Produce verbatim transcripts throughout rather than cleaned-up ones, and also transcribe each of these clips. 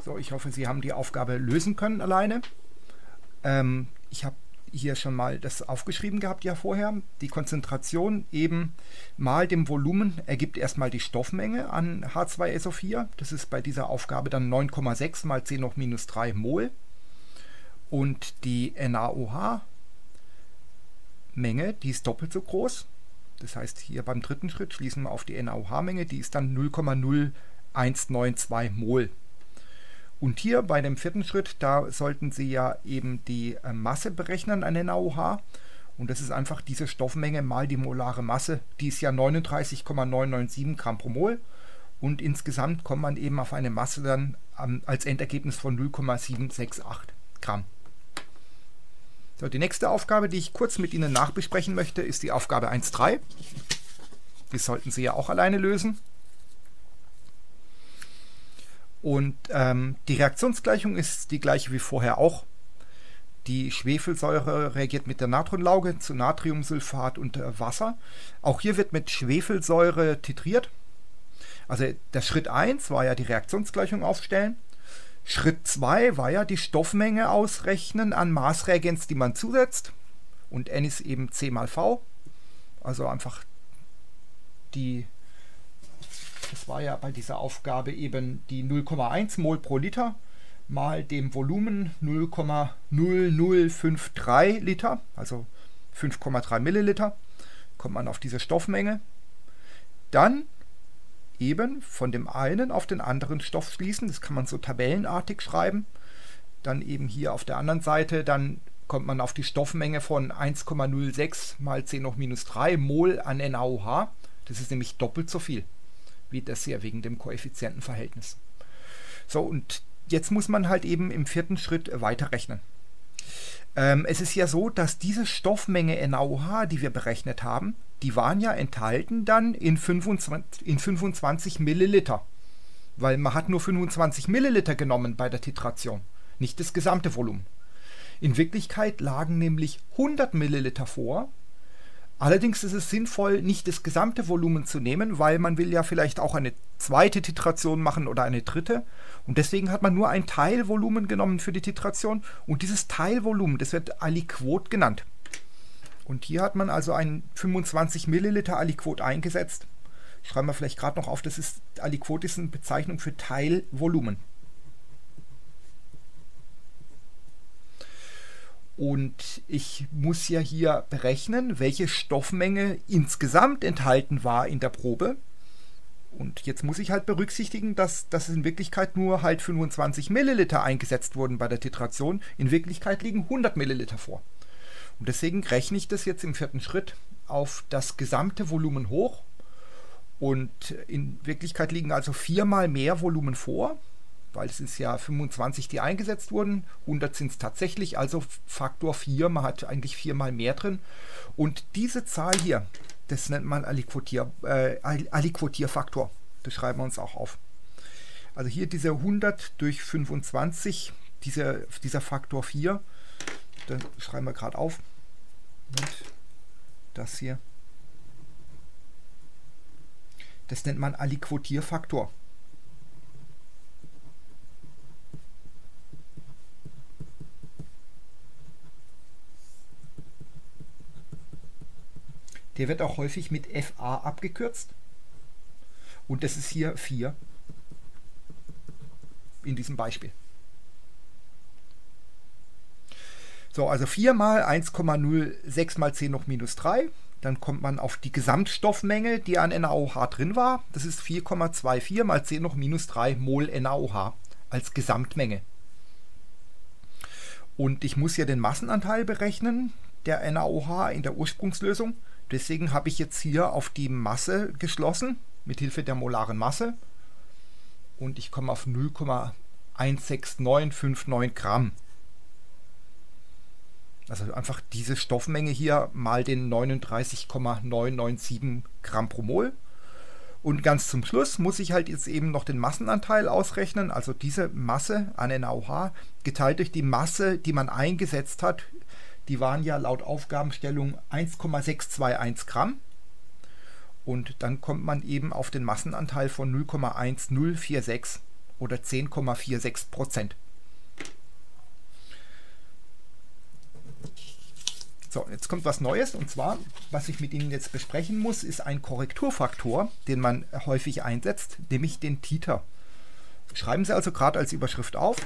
So, ich hoffe, Sie haben die Aufgabe lösen können alleine. Ähm, ich habe hier schon mal das aufgeschrieben gehabt ja vorher. Die Konzentration eben mal dem Volumen ergibt erstmal die Stoffmenge an H zwei S O vier. Das ist bei dieser Aufgabe dann neun Komma sechs mal zehn hoch minus drei Mol. Und die NaOH-Menge, die ist doppelt so groß. Das heißt, hier beim dritten Schritt schließen wir auf die NaOH-Menge, die ist dann null Komma null eins neun zwei Mol. Und hier bei dem vierten Schritt, da sollten Sie ja eben die äh, Masse berechnen an NaOH. Und das ist einfach diese Stoffmenge mal die molare Masse. Die ist ja neununddreißig Komma neun neun sieben Gramm pro Mol. Und insgesamt kommt man eben auf eine Masse dann ähm, als Endergebnis von null Komma sieben sechs acht Gramm. So, die nächste Aufgabe, die ich kurz mit Ihnen nachbesprechen möchte, ist die Aufgabe eins Punkt drei. Die sollten Sie ja auch alleine lösen. Und ähm, die Reaktionsgleichung ist die gleiche wie vorher auch. Die Schwefelsäure reagiert mit der Natronlauge zu Natriumsulfat und äh, Wasser. Auch hier wird mit Schwefelsäure titriert. Also der Schritt eins war ja die Reaktionsgleichung aufstellen. Schritt zwei war ja die Stoffmenge ausrechnen an Maßreagenz, die man zusetzt. Und N ist eben C mal V. Also einfach die... Das war ja bei dieser Aufgabe eben die null Komma eins Mol pro Liter mal dem Volumen null Komma null null fünf drei Liter, also fünf Komma drei Milliliter, kommt man auf diese Stoffmenge. Dann eben von dem einen auf den anderen Stoff schließen, das kann man so tabellenartig schreiben. Dann eben hier auf der anderen Seite, dann kommt man auf die Stoffmenge von eins Komma null sechs mal zehn hoch minus drei Mol an NaOH. Das ist nämlich doppelt so viel wie das hier wegen dem Koeffizientenverhältnis. So, und jetzt muss man halt eben im vierten Schritt weiterrechnen. Ähm, es ist ja so, dass diese Stoffmenge NaOH, die wir berechnet haben, die waren ja enthalten dann in fünfundzwanzig, in fünfundzwanzig Milliliter. Weil man hat nur fünfundzwanzig Milliliter genommen bei der Titration, nicht das gesamte Volumen. In Wirklichkeit lagen nämlich hundert Milliliter vor. Allerdings ist es sinnvoll, nicht das gesamte Volumen zu nehmen, weil man will ja vielleicht auch eine zweite Titration machen oder eine dritte. Und deswegen hat man nur ein Teilvolumen genommen für die Titration. Und dieses Teilvolumen, das wird Aliquot genannt. Und hier hat man also ein fünfundzwanzig Milliliter Aliquot eingesetzt. Schreiben wir vielleicht gerade noch auf, das ist Aliquot ist eine Bezeichnung für Teilvolumen. Und ich muss ja hier berechnen, welche Stoffmenge insgesamt enthalten war in der Probe. Und jetzt muss ich halt berücksichtigen, dass, dass in Wirklichkeit nur halt fünfundzwanzig Milliliter eingesetzt wurden bei der Titration. In Wirklichkeit liegen hundert Milliliter vor. Und deswegen rechne ich das jetzt im vierten Schritt auf das gesamte Volumen hoch. Und in Wirklichkeit liegen also viermal mehr Volumen vor, weil es ist ja fünfundzwanzig, die eingesetzt wurden, hundert sind es tatsächlich, also Faktor vier, man hat eigentlich viermal mehr drin. Und diese Zahl hier, das nennt man Aliquotier, äh, Aliquotierfaktor, das schreiben wir uns auch auf. Also hier diese hundert durch fünfundzwanzig, diese, dieser Faktor vier, das schreiben wir gerade auf. Und das hier, das nennt man Aliquotierfaktor. Der wird auch häufig mit F A abgekürzt. Und das ist hier vier in diesem Beispiel. So, also vier mal eins Komma null sechs mal zehn hoch minus drei. Dann kommt man auf die Gesamtstoffmenge, die an NaOH drin war. Das ist vier Komma vierundzwanzig mal zehn hoch minus drei Mol NaOH als Gesamtmenge. Und ich muss ja den Massenanteil berechnen, der NaOH in der Ursprungslösung. Deswegen habe ich jetzt hier auf die Masse geschlossen, mit Hilfe der molaren Masse. Und ich komme auf null Komma eins sechs neun fünf neun Gramm. Also einfach diese Stoffmenge hier mal den neununddreißig Komma neun neun sieben Gramm pro Mol. Und ganz zum Schluss muss ich halt jetzt eben noch den Massenanteil ausrechnen. Also diese Masse an NaOH geteilt durch die Masse, die man eingesetzt hat. Die waren ja laut Aufgabenstellung eins Komma sechs zwei eins Gramm. Und dann kommt man eben auf den Massenanteil von null Komma eins null vier sechs. oder zehn Komma sechsundvierzig Prozent. So, jetzt kommt was Neues, und zwar, was ich mit Ihnen jetzt besprechen muss, ist ein Korrekturfaktor, den man häufig einsetzt, nämlich den Titer. Schreiben Sie also gerade als Überschrift auf.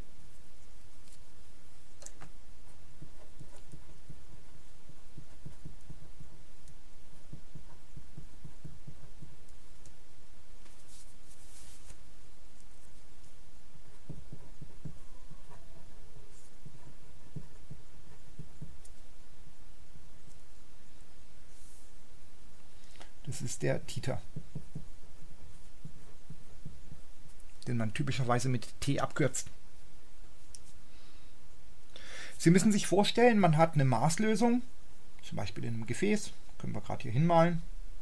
Das ist der Titer, den man typischerweise mit T abkürzt. Sie müssen sich vorstellen, man hat eine Maßlösung, zum Beispiel in einem Gefäß, können wir gerade hier hinmalen.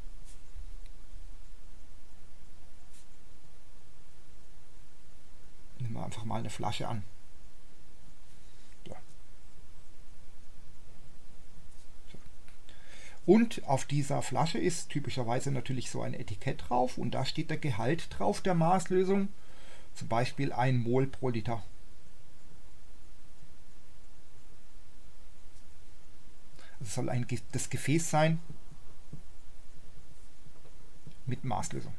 Nehmen wir einfach mal eine Flasche an. Und auf dieser Flasche ist typischerweise natürlich so ein Etikett drauf, und da steht der Gehalt drauf der Maßlösung, zum Beispiel ein Mol pro Liter. Das soll ein, das Gefäß sein mit Maßlösung.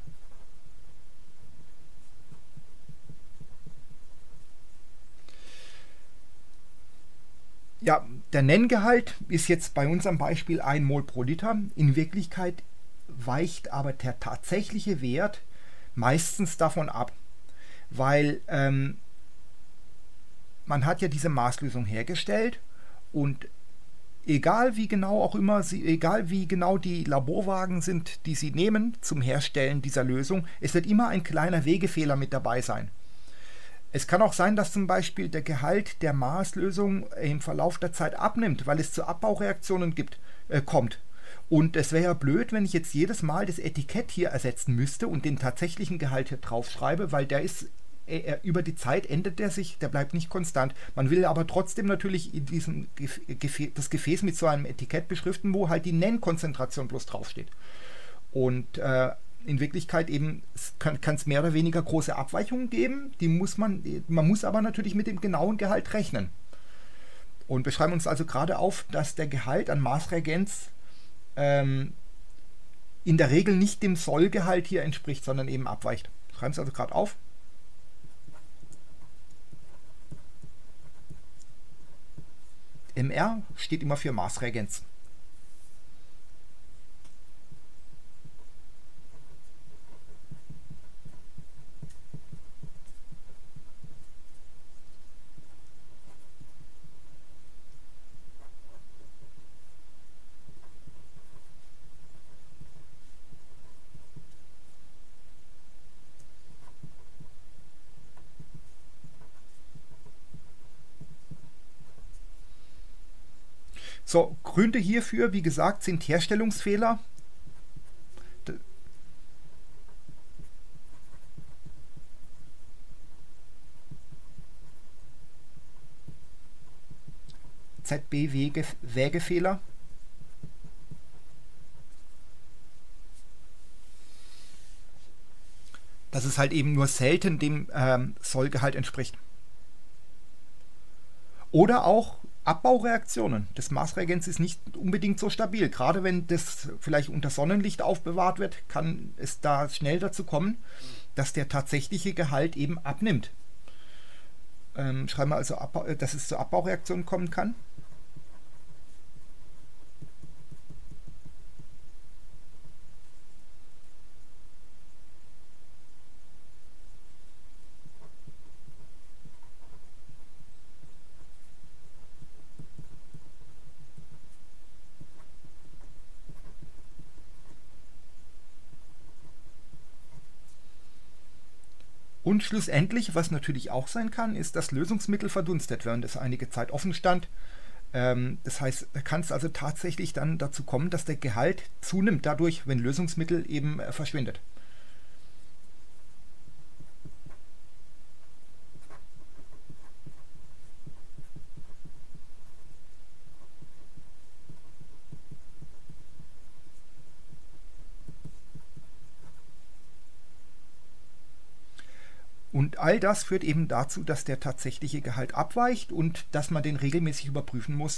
Ja, der Nenngehalt ist jetzt bei unserem Beispiel ein Mol pro Liter. In Wirklichkeit weicht aber der tatsächliche Wert meistens davon ab, weil ähm, man hat ja diese Maßlösung hergestellt, und egal wie genau auch immer sie, egal wie genau die Laborwagen sind, die Sie nehmen zum Herstellen dieser Lösung, es wird immer ein kleiner Wegefehler mit dabei sein. Es kann auch sein, dass zum Beispiel der Gehalt der Maßlösung im Verlauf der Zeit abnimmt, weil es zu Abbaureaktionen gibt, äh, kommt. Und es wäre ja blöd, wenn ich jetzt jedes Mal das Etikett hier ersetzen müsste und den tatsächlichen Gehalt hier drauf schreibe, weil der ist, äh, über die Zeit ändert der sich, der bleibt nicht konstant. Man will aber trotzdem natürlich in diesem Gefä das Gefäß mit so einem Etikett beschriften, wo halt die Nennkonzentration bloß draufsteht. Und äh, in Wirklichkeit eben kann es mehr oder weniger große Abweichungen geben, die muss man, man muss aber natürlich mit dem genauen Gehalt rechnen. Und wir schreiben uns also gerade auf, dass der Gehalt an Maßreagenz ähm, in der Regel nicht dem Sollgehalt hier entspricht, sondern eben abweicht. Schreiben Sie also gerade auf. M R steht immer für Maßreagenz. So, Gründe hierfür, wie gesagt, sind Herstellungsfehler. Z B-Wägefehler. Dass es halt eben nur selten dem ähm, Sollgehalt entspricht. Oder auch Abbaureaktionen. Das Maßreagenz ist nicht unbedingt so stabil. Gerade wenn das vielleicht unter Sonnenlicht aufbewahrt wird, kann es da schnell dazu kommen, dass der tatsächliche Gehalt eben abnimmt. Ähm, schreiben wir also, Abbau, dass es zu Abbaureaktionen kommen kann. Und schlussendlich, was natürlich auch sein kann, ist, dass Lösungsmittel verdunstet, während es einige Zeit offen stand. Ähm, das heißt, da kann es also tatsächlich dann dazu kommen, dass der Gehalt zunimmt dadurch, wenn Lösungsmittel eben äh, verschwindet. Und all das führt eben dazu, dass der tatsächliche Gehalt abweicht und dass man den regelmäßig überprüfen muss.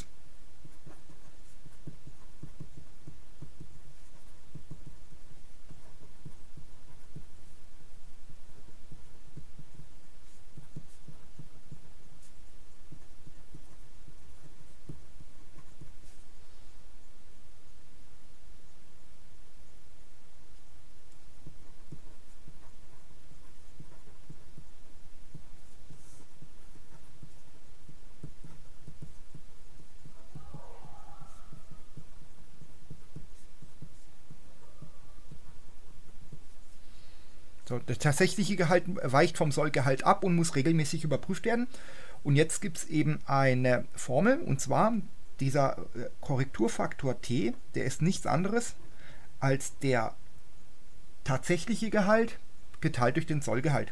So, der tatsächliche Gehalt weicht vom Sollgehalt ab und muss regelmäßig überprüft werden. Und jetzt gibt es eben eine Formel, und zwar dieser Korrekturfaktor T, der ist nichts anderes als der tatsächliche Gehalt geteilt durch den Sollgehalt.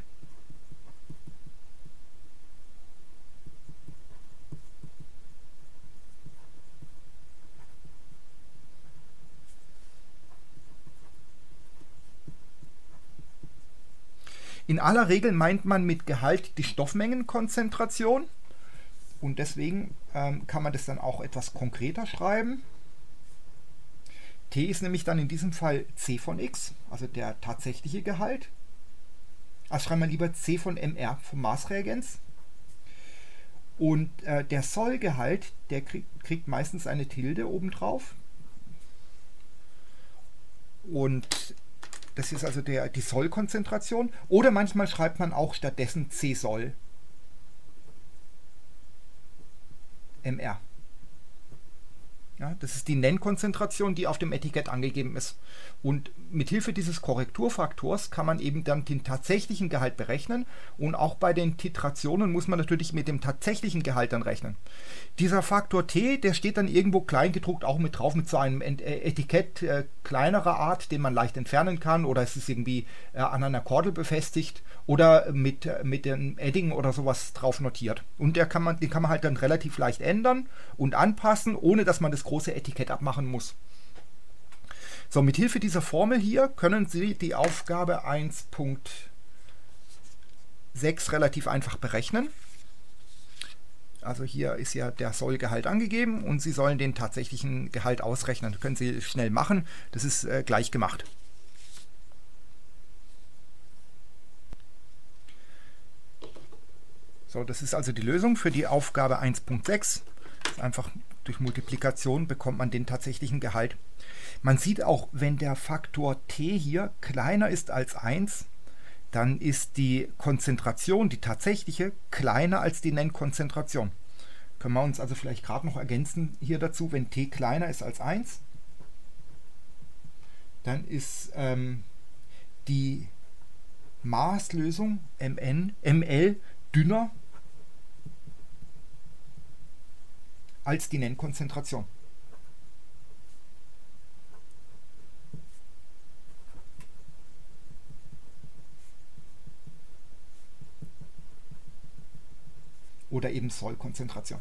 In aller Regel meint man mit Gehalt die Stoffmengenkonzentration und deswegen ähm, kann man das dann auch etwas konkreter schreiben. T ist nämlich dann in diesem Fall C von x, also der tatsächliche Gehalt. Also schreiben wir lieber C von M R vom Maßreagenz. Und äh, der Sollgehalt, der kriegt, kriegt meistens eine Tilde obendrauf. Und das ist also der, die Sollkonzentration. Oder manchmal schreibt man auch stattdessen C Soll. M R. Ja, das ist die Nennkonzentration, die auf dem Etikett angegeben ist. Und mit Hilfe dieses Korrekturfaktors kann man eben dann den tatsächlichen Gehalt berechnen. Und auch bei den Titrationen muss man natürlich mit dem tatsächlichen Gehalt dann rechnen. Dieser Faktor T, der steht dann irgendwo kleingedruckt auch mit drauf, mit so einem Etikett äh, kleinerer Art, den man leicht entfernen kann. Oder es ist irgendwie äh, an einer Kordel befestigt oder mit, äh, mit dem Edding oder sowas drauf notiert. Und der kann man, den kann man halt dann relativ leicht ändern und anpassen, ohne dass man das große Etikett abmachen muss. So, mit Hilfe dieser Formel hier können Sie die Aufgabe eins Punkt sechs relativ einfach berechnen. Also hier ist ja der Sollgehalt angegeben und Sie sollen den tatsächlichen Gehalt ausrechnen. Das können Sie schnell machen, das ist äh, gleich gemacht. So, das ist also die Lösung für die Aufgabe eins Punkt sechs. Einfach durch Multiplikation bekommt man den tatsächlichen Gehalt. Man sieht auch, wenn der Faktor T hier kleiner ist als eins, dann ist die Konzentration, die tatsächliche, kleiner als die Nennkonzentration. Können wir uns also vielleicht gerade noch ergänzen hier dazu, wenn T kleiner ist als eins, dann ist ähm, die Maßlösung Mn, Ml dünner als die Nennkonzentration. Oder eben Sollkonzentration.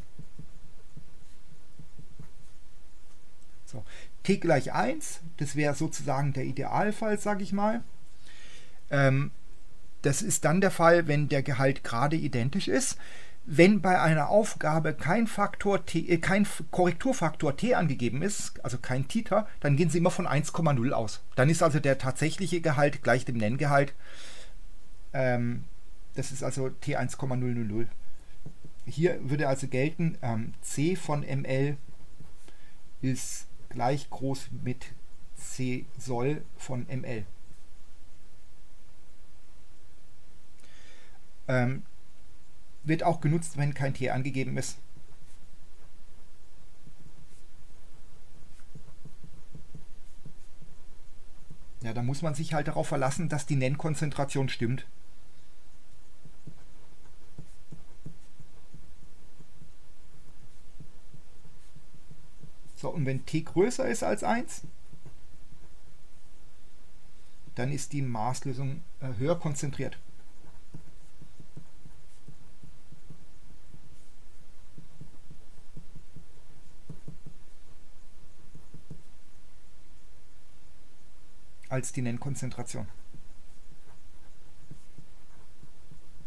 So. T gleich eins, das wäre sozusagen der Idealfall, sage ich mal. Ähm, das ist dann der Fall, wenn der Gehalt gerade identisch ist. Wenn bei einer Aufgabe kein, Faktor T, äh, kein Korrekturfaktor T angegeben ist, also kein Titer, dann gehen Sie immer von eins Komma null aus. Dann ist also der tatsächliche Gehalt gleich dem Nenngehalt. Ähm, das ist also T eins Komma null null null. Hier würde also gelten, ähm, C von Ml ist gleich groß mit C Soll von Ml. Ähm, wird auch genutzt, wenn kein T angegeben ist. Ja, da muss man sich halt darauf verlassen, dass die Nennkonzentration stimmt. So, und wenn T größer ist als eins, dann ist die Maßlösung äh, höher konzentriert. Als die Nennkonzentration.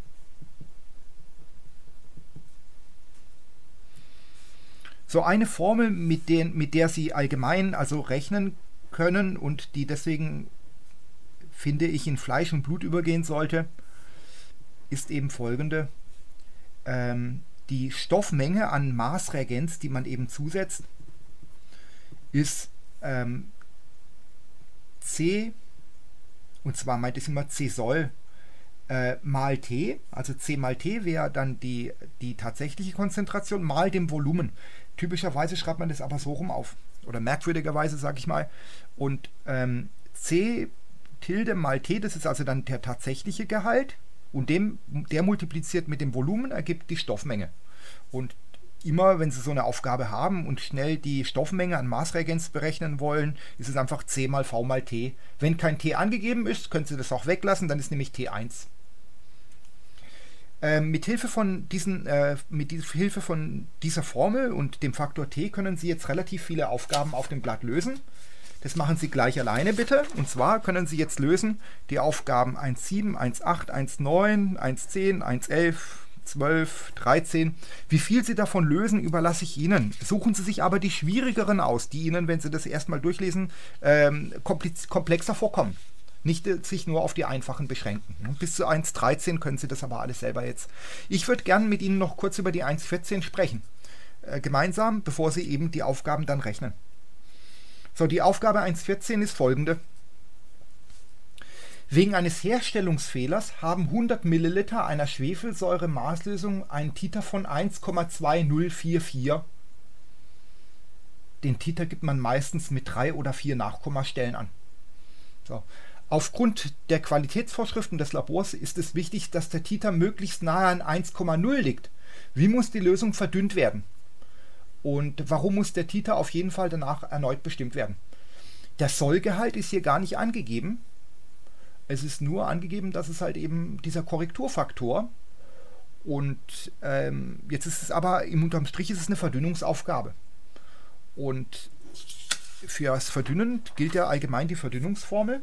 So eine Formel, mit, den, mit der Sie allgemein also rechnen können und die deswegen, finde ich, in Fleisch und Blut übergehen sollte, ist eben folgende. Ähm, die Stoffmenge an Maßreagenz, die man eben zusetzt, ist ähm, C, und zwar meint es immer C Sol äh, mal T, also C mal T wäre dann die, die tatsächliche Konzentration mal dem Volumen. Typischerweise schreibt man das aber so rum auf, oder merkwürdigerweise, sage ich mal. Und ähm, C Tilde mal T, das ist also dann der tatsächliche Gehalt, und dem, der multipliziert mit dem Volumen ergibt die Stoffmenge. Und immer, wenn Sie so eine Aufgabe haben und schnell die Stoffmenge an Maßreagenz berechnen wollen, ist es einfach C mal V mal T. Wenn kein T angegeben ist, können Sie das auch weglassen, dann ist nämlich T eins. Ähm, mit Hilfe von diesen, äh, mit die, Hilfe von dieser Formel und dem Faktor T können Sie jetzt relativ viele Aufgaben auf dem Blatt lösen. Das machen Sie gleich alleine bitte. Und zwar können Sie jetzt lösen die Aufgaben eins Komma sieben, eins Komma acht, eins Komma neun, eins Komma zehn, eins Komma elf, zwölf, dreizehn. Wie viel Sie davon lösen, überlasse ich Ihnen. Suchen Sie sich aber die schwierigeren aus, die Ihnen, wenn Sie das erstmal durchlesen, ähm, komplexer vorkommen. Nicht äh, sich nur auf die einfachen beschränken. Bis zu eins Komma dreizehn können Sie das aber alles selber jetzt. Ich würde gerne mit Ihnen noch kurz über die eins Komma vierzehn sprechen. Äh, gemeinsam, bevor Sie eben die Aufgaben dann rechnen. So, die Aufgabe eins Komma vierzehn ist folgende. Wegen eines Herstellungsfehlers haben hundert Milliliter einer Schwefelsäure-Maßlösung einen Titer von eins Komma zwei null vier vier. Den Titer gibt man meistens mit drei oder vier Nachkommastellen an. So. Aufgrund der Qualitätsvorschriften des Labors ist es wichtig, dass der Titer möglichst nahe an eins Komma null liegt. Wie muss die Lösung verdünnt werden? Und warum muss der Titer auf jeden Fall danach erneut bestimmt werden? Der Sollgehalt ist hier gar nicht angegeben. Es ist nur angegeben, dass es halt eben dieser Korrekturfaktor, und ähm, jetzt ist es aber, im unterm Strich ist es eine Verdünnungsaufgabe. Und für das Verdünnen gilt ja allgemein die Verdünnungsformel.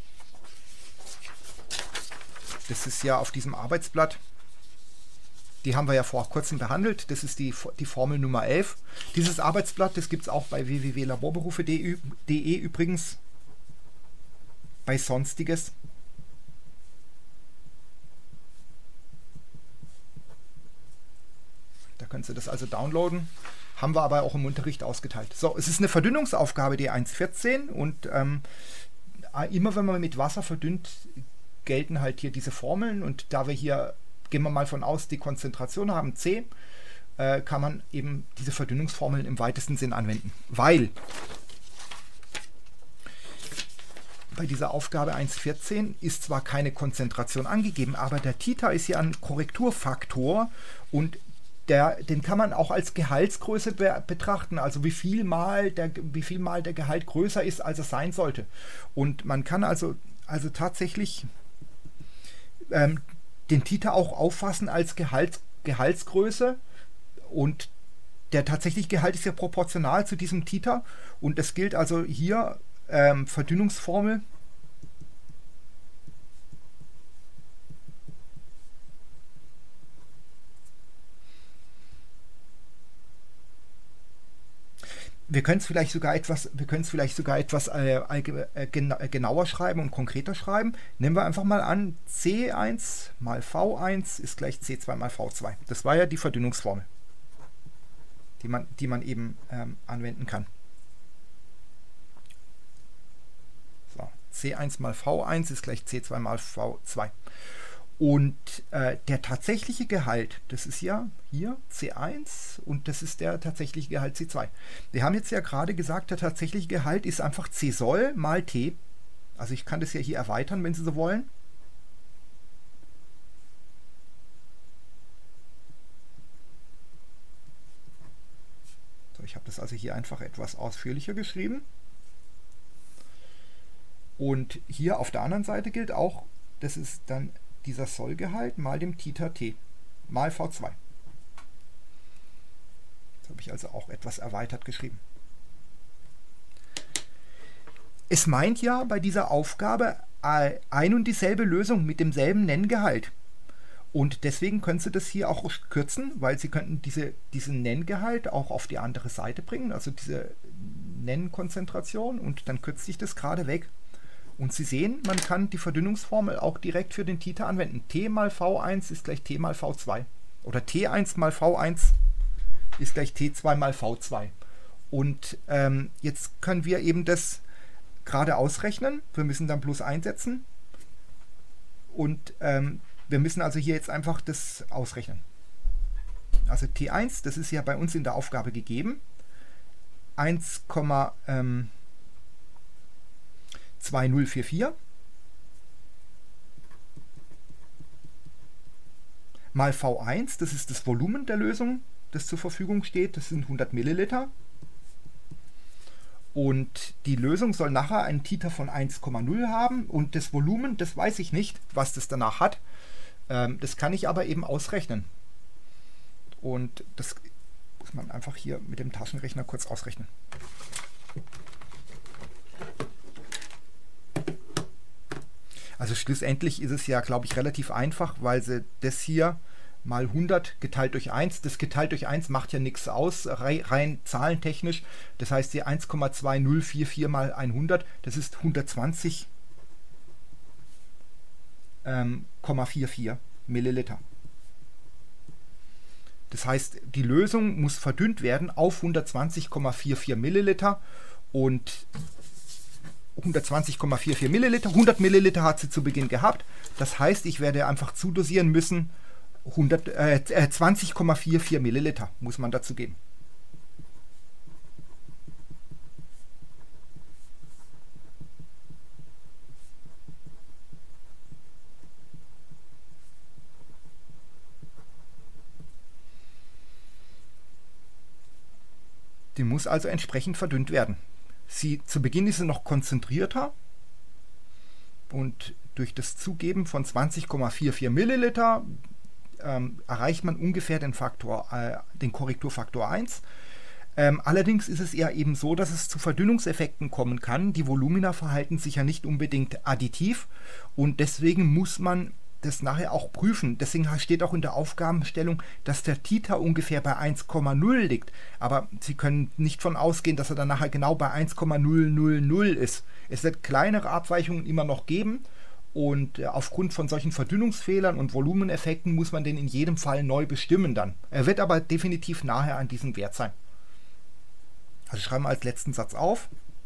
Das ist ja auf diesem Arbeitsblatt, die haben wir ja vor kurzem behandelt, das ist die, die Formel Nummer elf. Dieses Arbeitsblatt, das gibt es auch bei w w w punkt laborberufe punkt de übrigens, bei Sonstiges. Da können Sie das also downloaden. Haben wir aber auch im Unterricht ausgeteilt. So, es ist eine Verdünnungsaufgabe, die eins Komma vierzehn, und ähm, immer wenn man mit Wasser verdünnt, gelten halt hier diese Formeln, und da wir hier, gehen wir mal von aus, die Konzentration haben C, äh, kann man eben diese Verdünnungsformeln im weitesten Sinn anwenden. Weil bei dieser Aufgabe eins Komma vierzehn ist zwar keine Konzentration angegeben, aber der Titer ist ja ein Korrekturfaktor, und Der, den kann man auch als Gehaltsgröße be betrachten, also wie viel, mal der, wie viel mal der Gehalt größer ist, als er sein sollte. Und man kann also, also tatsächlich ähm, den Titer auch auffassen als Gehalts, Gehaltsgröße, und der tatsächliche Gehalt ist ja proportional zu diesem Titer, und es gilt also hier ähm, Verdünnungsformel. Wir können es vielleicht sogar etwas, wir können es vielleicht sogar etwas äh, äh, genauer schreiben und konkreter schreiben. Nehmen wir einfach mal an, C eins mal V eins ist gleich C zwei mal V zwei. Das war ja die Verdünnungsformel, die man, die man eben ähm, anwenden kann. So, C eins mal V eins ist gleich C zwei mal V zwei. Und äh, der tatsächliche Gehalt, das ist ja hier C eins, und das ist der tatsächliche Gehalt C zwei. Wir haben jetzt ja gerade gesagt, der tatsächliche Gehalt ist einfach C Sol mal T. Also ich kann das ja hier erweitern, wenn Sie so wollen. So, ich habe das also hier einfach etwas ausführlicher geschrieben. Und hier auf der anderen Seite gilt auch, das ist dann dieser Sollgehalt mal dem Titer T mal V zwei. Das habe ich also auch etwas erweitert geschrieben. Es meint ja bei dieser Aufgabe ein und dieselbe Lösung mit demselben Nenngehalt. Und deswegen können Sie das hier auch kürzen, weil Sie könnten diese, diesen Nenngehalt auch auf die andere Seite bringen, also diese Nennkonzentration, und dann kürzt sich das gerade weg. Und Sie sehen, man kann die Verdünnungsformel auch direkt für den Titer anwenden. T mal V eins ist gleich T mal V zwei. Oder T eins mal V eins ist gleich T zwei mal V zwei. Und ähm, jetzt können wir eben das gerade ausrechnen. Wir müssen dann plus einsetzen. Und ähm, wir müssen also hier jetzt einfach das ausrechnen. Also T eins, das ist ja bei uns in der Aufgabe gegeben. eins Komma zwei null vier vier mal V eins, das ist das Volumen der Lösung, das zur Verfügung steht, das sind hundert Milliliter. Und die Lösung soll nachher einen Titer von eins Komma null haben und das Volumen, das weiß ich nicht, was das danach hat. Ähm, das kann ich aber eben ausrechnen. Und das muss man einfach hier mit dem Taschenrechner kurz ausrechnen. Also schlussendlich ist es ja, glaube ich, relativ einfach, weil sie das hier mal hundert geteilt durch eins, das geteilt durch eins macht ja nichts aus, rein, rein zahlentechnisch. Das heißt, die eins Komma zwei null vier vier mal hundert, das ist hundertzwanzig Komma vierundvierzig Milliliter. Das heißt, die Lösung muss verdünnt werden auf hundertzwanzig Komma vierundvierzig Milliliter und hundertzwanzig Komma vierundvierzig Milliliter, hundert Milliliter hat sie zu Beginn gehabt. Das heißt, ich werde einfach zudosieren müssen, äh, zwanzig Komma vierundvierzig Milliliter muss man dazu geben. Die muss also entsprechend verdünnt werden. Sie, zu Beginn ist sie noch konzentrierter und durch das Zugeben von zwanzig Komma vierundvierzig Milliliter ähm, erreicht man ungefähr den, Faktor, äh, den Korrekturfaktor eins. Ähm, allerdings ist es eher eben so, dass es zu Verdünnungseffekten kommen kann. Die Volumina verhalten sich ja nicht unbedingt additiv und deswegen muss man das nachher auch prüfen. Deswegen steht auch in der Aufgabenstellung, dass der Titer ungefähr bei eins Komma null liegt. Aber Sie können nicht von ausgehen, dass er dann nachher genau bei eins Komma null null null ist. Es wird kleinere Abweichungen immer noch geben und aufgrund von solchen Verdünnungsfehlern und Volumeneffekten muss man den in jedem Fall neu bestimmen dann. Er wird aber definitiv nahe an diesem Wert sein. Also schreiben wir als letzten Satz auf.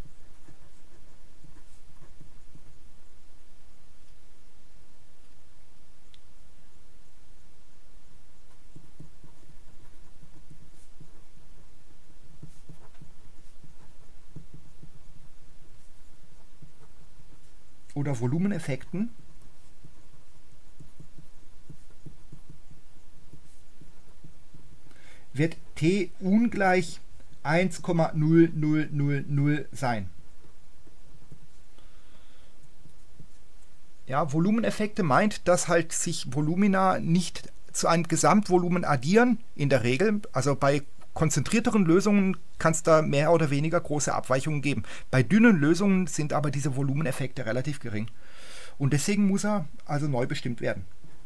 Oder Volumeneffekten wird T ungleich eins Komma null null null null sein. Ja, Volumeneffekte meint, dass halt sich Volumina nicht zu einem Gesamtvolumen addieren, in der Regel. Also bei konzentrierteren Lösungen kann es da mehr oder weniger große Abweichungen geben. Bei dünnen Lösungen sind aber diese Volumeneffekte relativ gering. Und deswegen muss er also neu bestimmt werden.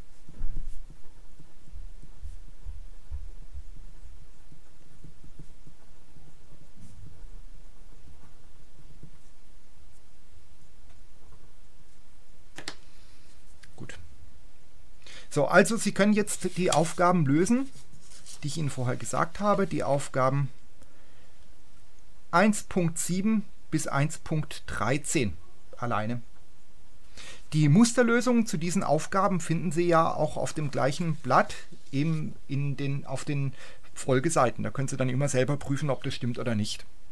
Gut. So, also Sie können jetzt die Aufgaben lösen, die ich Ihnen vorher gesagt habe, die Aufgaben eins Punkt sieben bis eins Punkt dreizehn alleine. Die Musterlösungen zu diesen Aufgaben finden Sie ja auch auf dem gleichen Blatt, eben in den, auf den Folgeseiten. Da können Sie dann immer selber prüfen, ob das stimmt oder nicht.